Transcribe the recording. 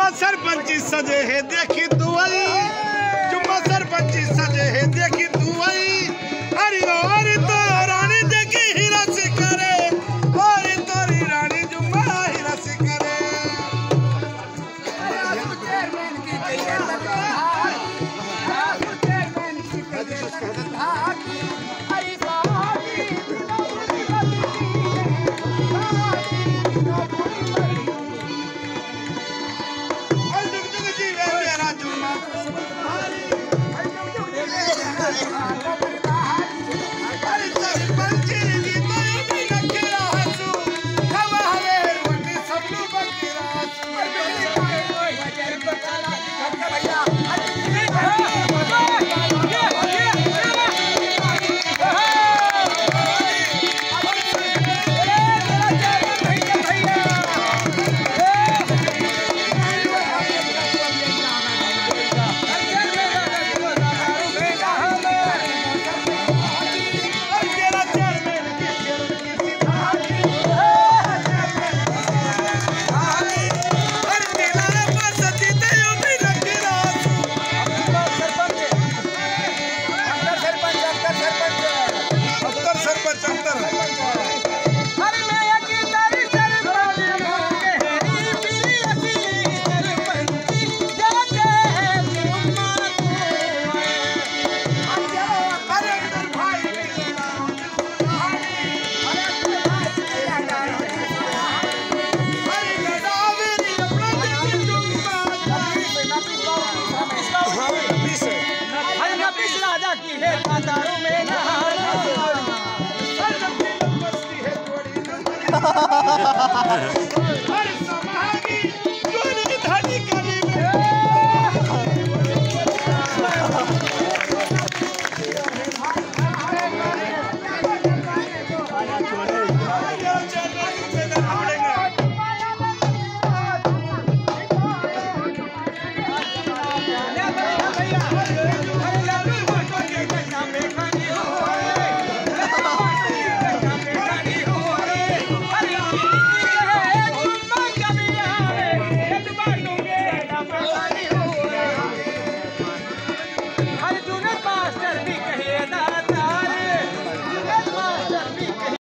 सरपंची सजे है देखी दुआई, जुम्मा सरपंची सजे है देखी दुआई। अरे और तो रानी देखी हीरा से करे, और तोरी रानी जुम्मा हीरा से करे। राजा की है तारों में नहाना।